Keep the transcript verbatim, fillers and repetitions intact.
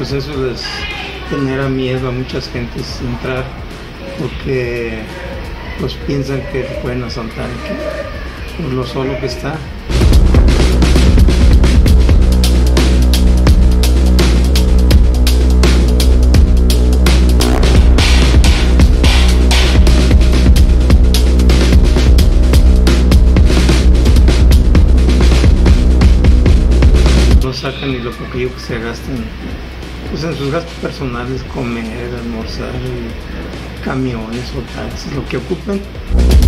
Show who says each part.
Speaker 1: pues eso les genera miedo a muchas gentes entrar porque pues piensan que te pueden asaltar aquí por lo solo que está. No sacan ni lo poquillo que se gastan pues en sus gastos personales, comer, almorzar, camiones o taxis, lo que ocupen.